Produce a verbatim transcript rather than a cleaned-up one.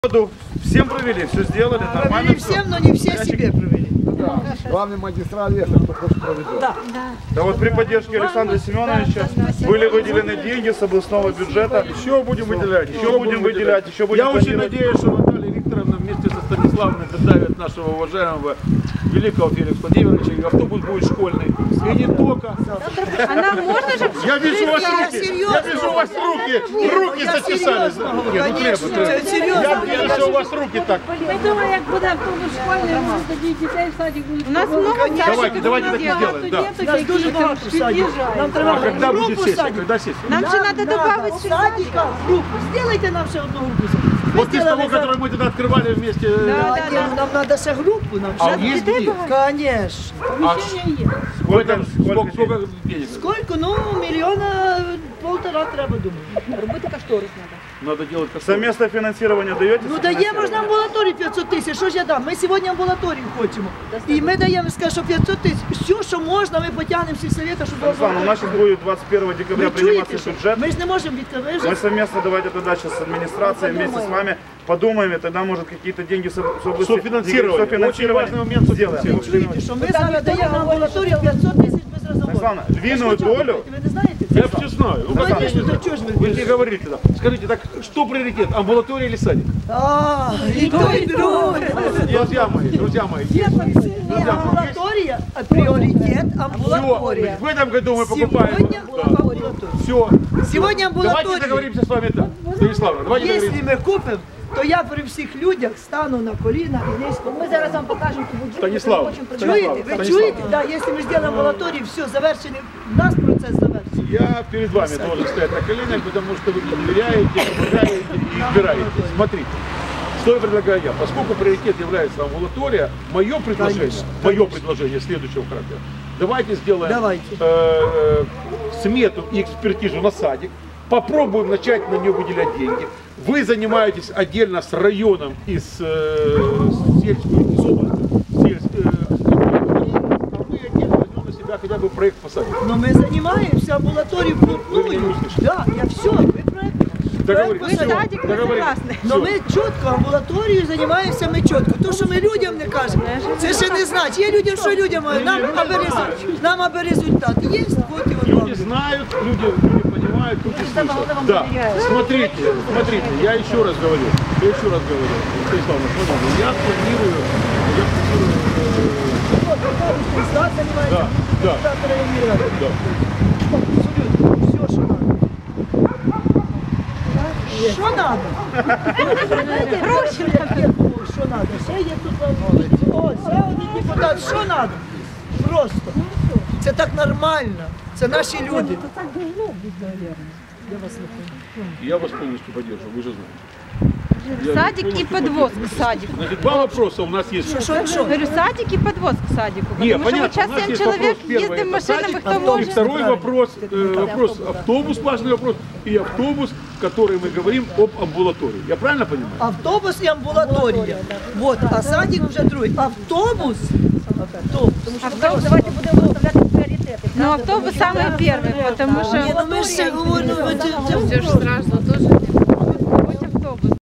Всем провели, все сделали, нормально. Провели всем, но не все себе провели. Да. Главный магистрат, если кто хочет проведет. Да. Да вот при поддержке Александра Семеновича были выделены деньги с областного бюджета. Еще будем выделять, Еще будем выделять, еще будем Я очень планировать. надеюсь, что Наталья Викторовна вместе со Станиславной додавит нашего уважаемого великого Феликса Владимировича, и автобус будет школьный. И не только. А нам можно же... Я вижу у вас Я руки, серьезно я вижу у вас руки, руки я зачесались. серьезно Нет, говорю, ну треба, конечно, треба. це серйозно. Я вижу, що у вас руки так. Ми думаємо, як буде автобус школьний, ми тоді дітей в садик будуть. У нас много Давайте, давайте так и сделаем, да. У нас дуже багато садів. Нам треба А когда будет групу сессия? садів. Когда сессия? Нам ще треба додати садика групу. Сделайте нам ще одну групу. Ми Вот из того, сделали за- который мы тогда открывали вместе. Да, ні, ну, нам треба ще групу. Нам А ще. есть где? Конечно. Поміщення є. В этом сколько, сколько денег? Сколько? Ну, мільйона полтора треба, думаю. Робити кошторис треба. Надо делать как Совместное финансирование даете? Ну даємо ж на амбулаторію п'ятсот тисяч, що ж я дам? Ми сьогодні амбулаторію хочемо. І ми даємо, скажу, що п'ятсот тисяч. Все, що можна, ми потягнемо всі совєти, щоб Александр, у нас сейчас будет двадцать первого декабря Ви приниматься чуєте, що бюджет. ми ж не можемо відкривати. Мы совместно давайте тогда сейчас с администрацией вместе с вами подумаем, и тогда может какие-то деньги с с области Софинансирование. Очень важный момент сделаем. софинансирования. Що ми зараз даємо на амбулаторію п'ятсот тисяч без розговору. Александр, львиную долю. Ви не знаєте? Я все знаю. Ну, конечно, да чё ж вы Вы не говорите. Да. Скажите, так что приоритет, амбулатория или садик? А, і то, і друге. Друзья мои, друзья мои. Ні, амбулаторія, а пріоритет Все, амбулаторія. в этом году мы покупаем. Сегодня амбулатория. Все. Сьогодні Давайте амбулаторія. договоримся с вами так. Станиславна, давайте Якщо договоримся. ми купимо, то я при всіх людях стану на коліна і низько. Ми зараз вам покажемо кубуджу. Станислав, Чуєте? Ви Станислав. чуєте? Да, якщо ми зробимо амбулаторію, все, завершений. У нас процес завершений. Я перед вами должен стоять на коленях, потому что вы мне доверяете, помогаете и избираете. Смотрите, что я предлагаю я. Поскольку приоритет является амбулатория, мое предложение, Конечно, мое предложение следующего характера. Давайте сделаем Давайте. э, смету и экспертизу на садик, попробуем начать на нее выделять деньги. Вы занимаетесь отдельно с районом и с, э, с сельской, с областью, сельской, э, а мы отдельно возьмем на себя хотя бы проект по садику. Но мы занимаемся амбулаторией Вы меня не вплотную. услышите. Да, я все, вы проект. Договорились. проект по садику. Договорились. Но ми чітко амбулаторією займаємося, ми чітко. То, що ми людям не кажемо, це ще не значить. Є людям, що людям, нам аби результат. Нам аби результат є, от і воно. Люди знают, люди, люди понимают, люди слышат. Да, смотрите, смотрите, я еще раз говорю, я еще раз говорю, Станиславна, смотрите, я планирую, я планирую, да, да, да. Все, що надо. Що надо? Гроші. Що надо? Ще є тут. О, ще один депутат. Що надо? Просто. Це так нормально. Це наші люди. Я вас полностью поддерживаю, вы же знаете. Садик и подвоз к садику. Значит, два вопроса у нас есть. Що, що? Говорю, садик и подвоз к садику. Не, Потому что мы понятно, сейчас у нас семь есть человек вопрос первый, ездим это машинами, садик, кто и может. второй вопрос, э, вопрос автобус, важный вопрос, и автобус, который мы говорим об амбулатории. Я правильно понимаю? Автобус і амбулаторія. Вот, а садик вже другий. Автобус. Автобус. Автобус, давайте будем выставлять приоритеты. Но автобус самый первый, потому Ні, что... ну ми ж ще говоримо, це, це Все же страшно тоже.